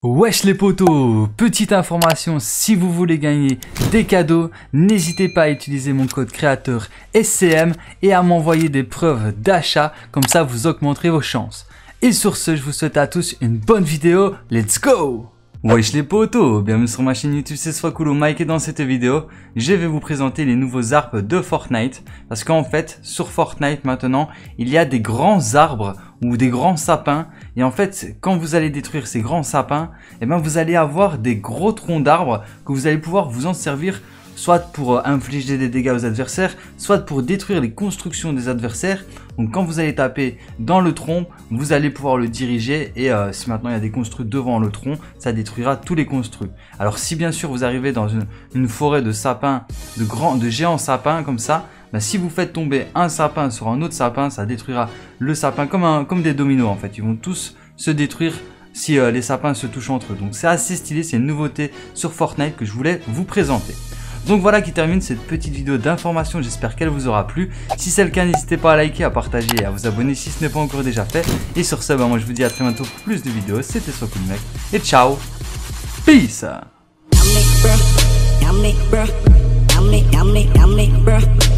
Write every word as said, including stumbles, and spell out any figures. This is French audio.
Wesh les potos, petite information, si vous voulez gagner des cadeaux, n'hésitez pas à utiliser mon code créateur S C M et à m'envoyer des preuves d'achat, comme ça vous augmenterez vos chances. Et sur ce, je vous souhaite à tous une bonne vidéo, let's go! Wesh les potos, bienvenue sur ma chaîne YouTube, c'est Swakulu Mike et dans cette vidéo, je vais vous présenter les nouveaux arbres de Fortnite. Parce qu'en fait, sur Fortnite maintenant, il y a des grands arbres ou des grands sapins. Et en fait, quand vous allez détruire ces grands sapins, eh ben vous allez avoir des gros troncs d'arbres que vous allez pouvoir vous en servir soit pour infliger des dégâts aux adversaires, soit pour détruire les constructions des adversaires. Donc quand vous allez taper dans le tronc, vous allez pouvoir le diriger et euh, si maintenant il y a des construits devant le tronc, ça détruira tous les construits. Alors si bien sûr vous arrivez dans une, une forêt de sapins, de grands, de géants sapins comme ça, bah, si vous faites tomber un sapin sur un autre sapin, ça détruira le sapin comme, un, comme des dominos en fait. Ils vont tous se détruire si euh, les sapins se touchent entre eux. Donc c'est assez stylé, c'est une nouveauté sur Fortnite que je voulais vous présenter. Donc voilà qui termine cette petite vidéo d'information, j'espère qu'elle vous aura plu. Si c'est le cas, n'hésitez pas à liker, à partager et à vous abonner si ce n'est pas encore déjà fait. Et sur ce, bah, moi je vous dis à très bientôt pour plus de vidéos, c'était Swakulu Mike et ciao, peace.